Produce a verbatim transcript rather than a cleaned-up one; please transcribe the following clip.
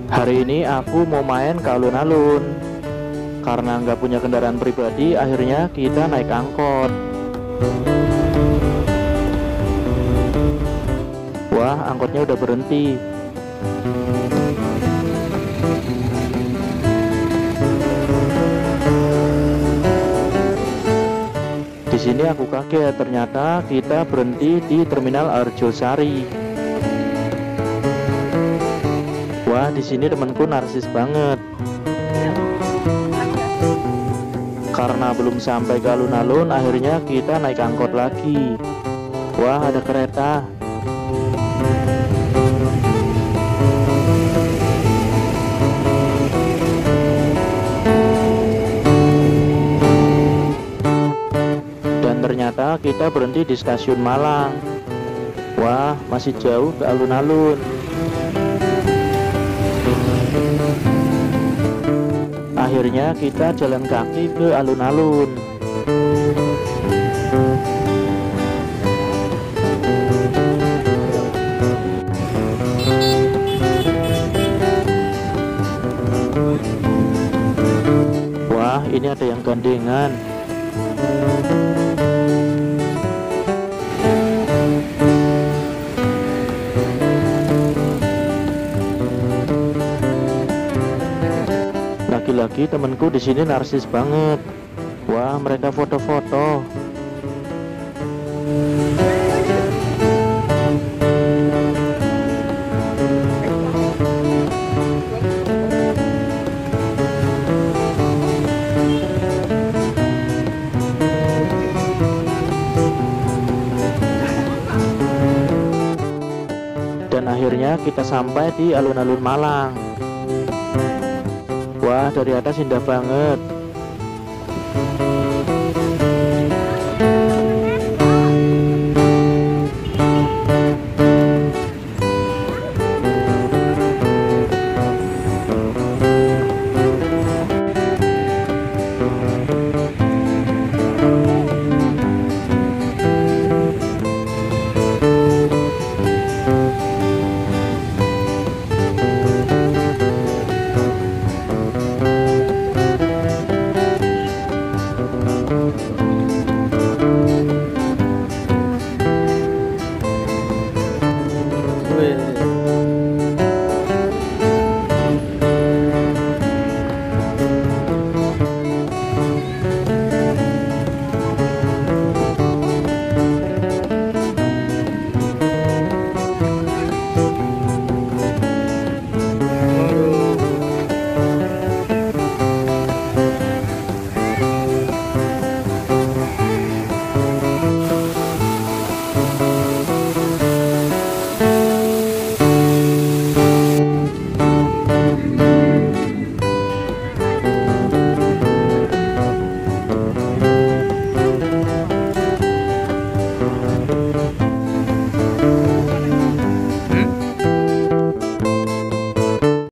Hari ini aku mau main ke alun-alun. Karena nggak punya kendaraan pribadi, akhirnya kita naik angkot. Wah, angkotnya udah berhenti. Di sini aku kaget, ternyata kita berhenti di Terminal Arjosari. Wah, di sini temanku narsis banget. Karena belum sampai ke alun-alun, akhirnya kita naik angkot lagi. Wah, ada kereta. Dan ternyata kita berhenti di stasiun Malang. Wah, masih jauh ke alun-alun. Akhirnya kita jalan kaki ke alun-alun. Wah, ini ada yang gandengan. Lagi-lagi temanku di sini narsis banget. Wah, mereka foto-foto. Dan akhirnya kita sampai di alun-alun Malang. Wah, dari atas indah banget.